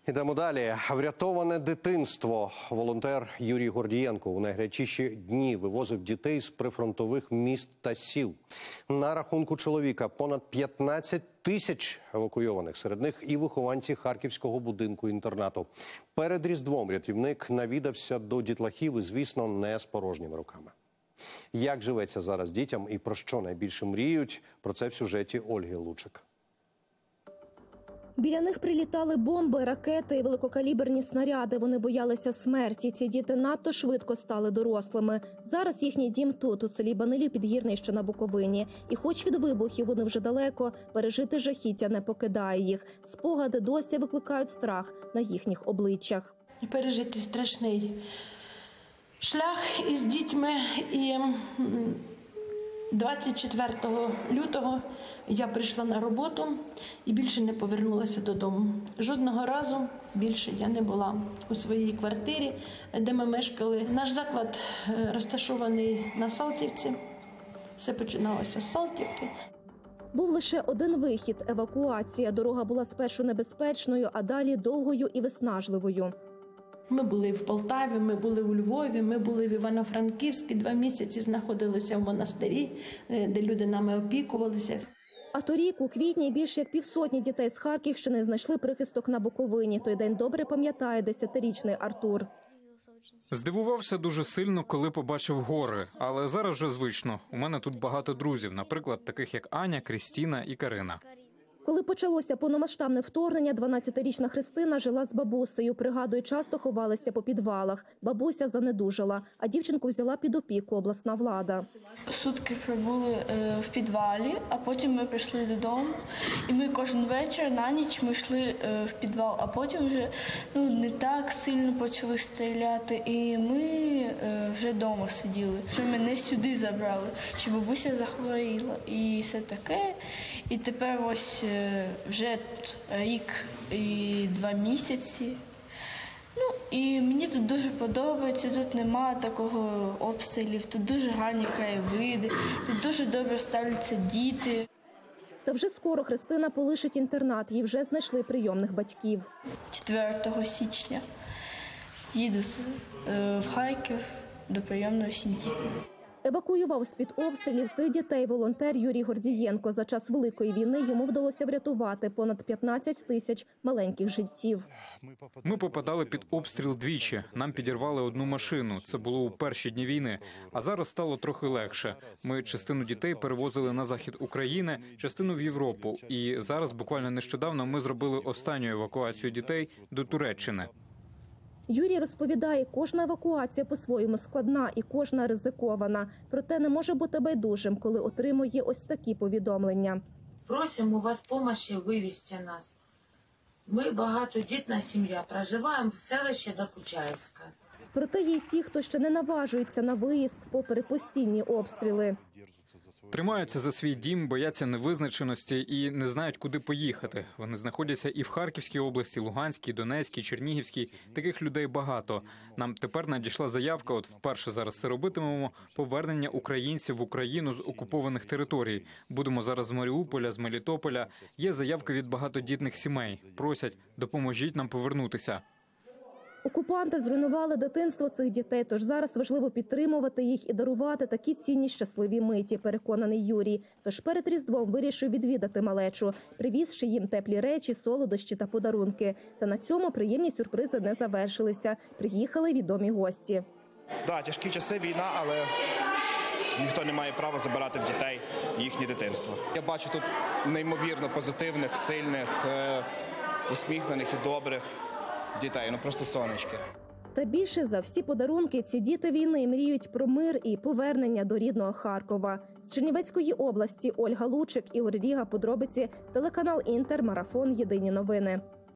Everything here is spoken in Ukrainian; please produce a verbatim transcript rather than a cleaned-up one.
Ідемо далі. Врятоване дитинство. Волонтер Юрій Гордієнко у найгарячіші дні вивозив дітей з прифронтових міст та сіл. На рахунку чоловіка понад п'ятнадцять тисяч евакуйованих. Серед них і вихованці харківського будинку-інтернату. Перед Різдвом рятівник навідався до дітлахів і, звісно, не з порожніми руками. Як живеться зараз дітям і про що найбільше мріють? Про це в сюжеті Ольги Лучик. Біля них прилітали бомби, ракети і великокаліберні снаряди. Вони боялися смерті. Ці діти надто швидко стали дорослими. Зараз їхній дім тут, у селі Банилів-Підгірний, що на Буковині. І хоч від вибухів вони вже далеко, пережити жахіття не покидає їх. Спогади досі викликають страх на їхніх обличчях. Пережити страшний шлях із дітьми. І двадцять четвертого лютого я прийшла на роботу і більше не повернулася додому. Жодного разу більше я не була у своїй квартирі, де ми мешкали. Наш заклад розташований на Салтівці. Все починалося з Салтівки. Був лише один вихід – евакуація. Дорога була спершу небезпечною, а далі довгою і виснажливою. Ми були в Полтаві, ми були у Львові, ми були в Івано-Франківську. Два місяці знаходилися в монастирі, де люди нами опікувалися. А торік, у квітні, більше як півсотні дітей з Харківщини знайшли прихисток на Буковині. Той день добре пам'ятає десятирічний Артур. Здивувався дуже сильно, коли побачив гори, але зараз вже звично. У мене тут багато друзів, наприклад, таких як Аня, Крістіна і Карина. Коли почалося повномасштабне вторгнення, дванадцятирічна Христина жила з бабусею. Пригадує, часто ховалися по підвалах. Бабуся занедужала, а дівчинку взяла під опіку обласна влада. Сутки пробули в підвалі, а потім ми прийшли додому. І ми кожен вечір на ніч ми йшли в підвал, а потім вже ну, не так сильно почали стріляти. І ми вже вдома сиділи, що мене сюди забрали, що бабуся захворіла і все таке. І тепер ось вже рік і два місяці. Ну, і мені тут дуже подобається, тут немає такого обстрілів, тут дуже гарні краєвиди, тут дуже добре ставляться діти. Та вже скоро Христина полишить інтернат, їй вже знайшли прийомних батьків. четвертого січня їду в Харків до прийомної сім'ї. Евакуював з-під обстрілів цих дітей волонтер Юрій Гордієнко. За час Великої війни йому вдалося врятувати понад п'ятнадцять тисяч маленьких життів. Ми попадали під обстріл двічі. Нам підірвали одну машину. Це було у перші дні війни. А зараз стало трохи легше. Ми частину дітей перевозили на захід України, частину в Європу. І зараз, буквально нещодавно, ми зробили останню евакуацію дітей до Туреччини. Юрій розповідає, кожна евакуація по-своєму складна і кожна ризикована. Проте не може бути байдужим, коли отримує ось такі повідомлення. Просимо вас допомоги вивезти нас. Ми багатодітна сім'я, проживаємо в селищі Докучаївська. Проте є й ті, хто ще не наважується на виїзд попри постійні обстріли. Тримаються за свій дім, бояться невизначеності і не знають, куди поїхати. Вони знаходяться і в Харківській області, Луганській, Донецькій, Чернігівській. Таких людей багато. Нам тепер надійшла заявка, от вперше зараз це робитимемо, повернення українців в Україну з окупованих територій. Будемо зараз з Маріуполя, з Мелітополя. Є заявки від багатодітних сімей. Просять, допоможіть нам повернутися. Окупанти зруйнували дитинство цих дітей, тож зараз важливо підтримувати їх і дарувати такі цінні щасливі миті, переконаний Юрій. Тож перед Різдвом вирішив відвідати малечу, привізши їм теплі речі, солодощі та подарунки. Та на цьому приємні сюрпризи не завершилися. Приїхали відомі гості. Так, тяжкі часи, війна, але ніхто не має права забирати в дітей їхнє дитинство. Я бачу тут неймовірно позитивних, сильних, усміхнених і добрих дітей, ну просто сонечки. Та більше за всі подарунки ці діти війни мріють про мир і повернення до рідного Харкова. З Чернівецької області Ольга Лучик, Ігор Ріга, подробиці, телеканал Інтер, марафон «Єдині новини».